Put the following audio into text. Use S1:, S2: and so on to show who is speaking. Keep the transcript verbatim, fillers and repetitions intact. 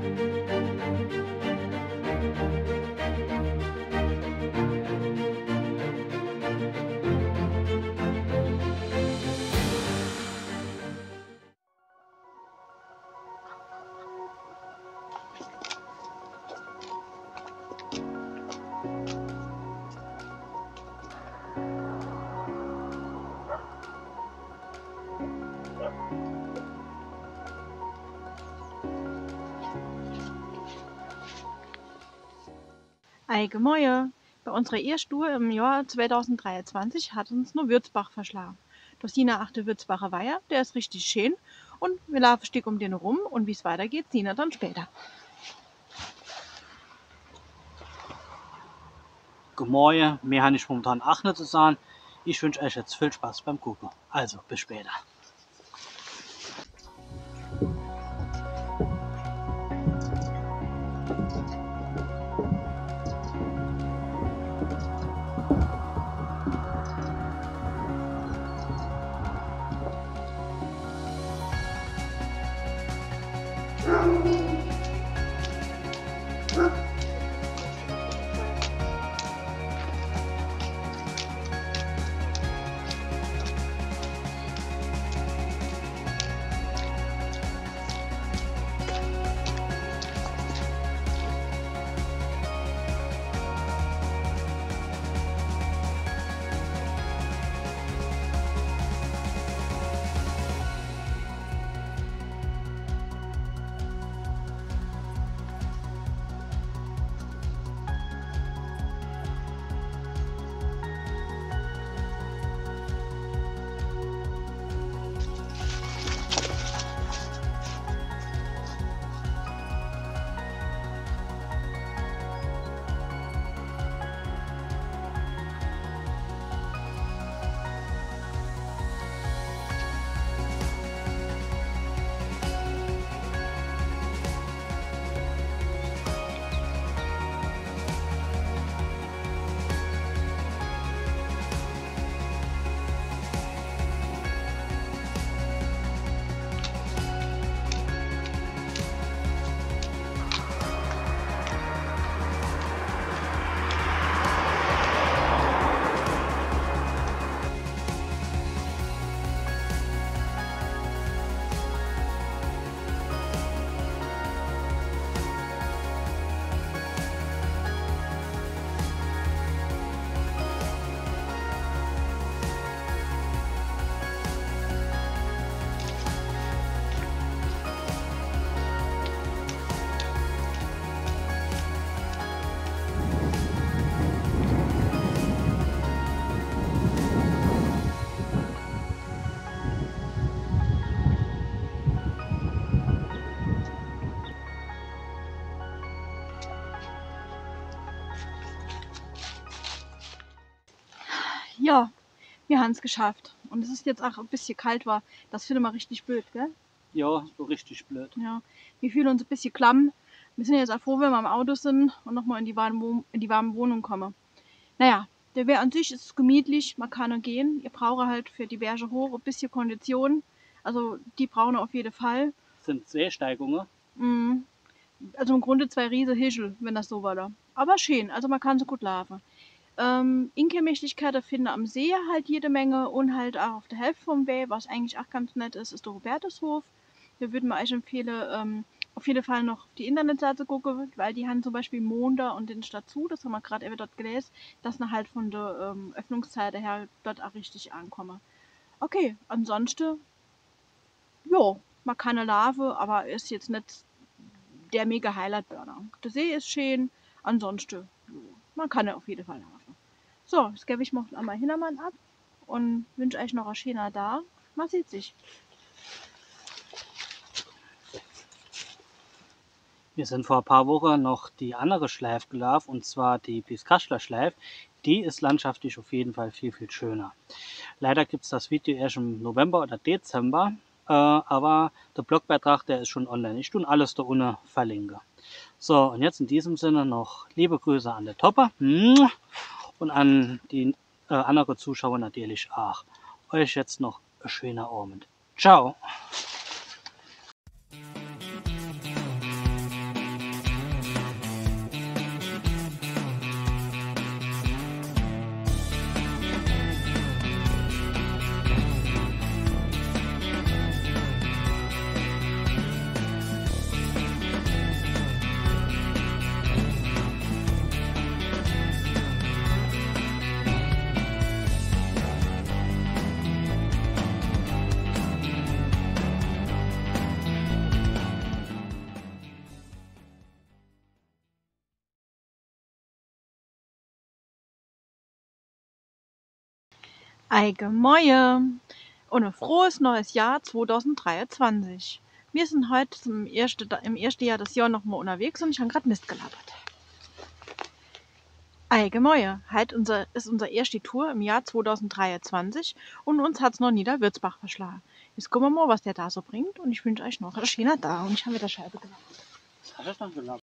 S1: Allgemein, bei unserer Ersttour im Jahr zweitausenddreiundzwanzig hat uns nur Würzbach verschlagen. Durch die achte Würzbacher Weiher, der ist richtig schön und wir laufen ein Stück um den rum und wie es weitergeht, sehen wir dann später.
S2: Gemäue, mehr habe ich momentan auch nicht zu sagen. Ich wünsche euch jetzt viel Spaß beim Gucken. Also, bis später.
S1: Ja, wir haben es geschafft. Und es ist jetzt auch ein bisschen kalt war. Das finde ich mal richtig blöd, gell?
S2: Ja, so richtig blöd.
S1: Ja, wir fühlen uns ein bisschen klamm. Wir sind jetzt auch froh, wenn wir im Auto sind und nochmal in die warme Wohn- in die warme Wohnung kommen. Naja, der Wehr an sich ist gemütlich, man kann noch gehen. Ihr braucht halt für die Berge hoch ein bisschen Kondition. Also die brauchen auf jeden Fall.
S2: Sind zwei Steigungen.
S1: Mm, Also im Grunde zwei riesige Hischel, wenn das so war da. Aber schön, also man kann so gut laufen. Ähm, Inkemächtigkeiten finden am See halt jede Menge und halt auch auf der Hälfte vom Weg, was eigentlich auch ganz nett ist, ist der Hubertushof. Da würde man euch empfehlen, ähm, auf jeden Fall noch auf die Internetseite gucken, weil die haben zum Beispiel Montag und den Stadt zu, das haben wir gerade eben dort gelesen, dass man halt von der ähm, Öffnungszeit her dort auch richtig ankommen. Okay, ansonsten, jo, man kann eine Larve, aber ist jetzt nicht der mega Highlight-Burner. Der See ist schön, ansonsten, jo, man kann ja auf jeden Fall laufen. So, jetzt gebe ich mal einmal Hintermann ab und wünsche euch noch einen schönen Tag. Man sieht sich.
S2: Wir sind vor ein paar Wochen noch die andere Schleif gelaufen, und zwar die Piskaschler Schleif. Die ist landschaftlich auf jeden Fall viel, viel schöner. Leider gibt es das Video erst im November oder Dezember, äh, aber der Blogbeitrag, der ist schon online. Ich tue alles da unten verlinke. So, und jetzt in diesem Sinne noch liebe Grüße an der Topper und an die äh, anderen Zuschauer natürlich auch. Euch jetzt noch einen schönen Abend. Ciao!
S1: Eigemoie und ein frohes neues Jahr zweitausenddreiundzwanzig. Wir sind heute zum ersten, im ersten Jahr des Jahres nochmal unterwegs und ich habe gerade Mist gelabert. Eigemoie, heute unser, ist unsere erste Tour im Jahr zweitausenddreiundzwanzig und uns hat's noch Niederwürzbach verschlagen. Jetzt gucken wir mal, was der da so bringt und ich wünsche euch noch einen schönen Tag und ich habe wieder Scheibe gemacht.
S2: Was hast du dann gelabert?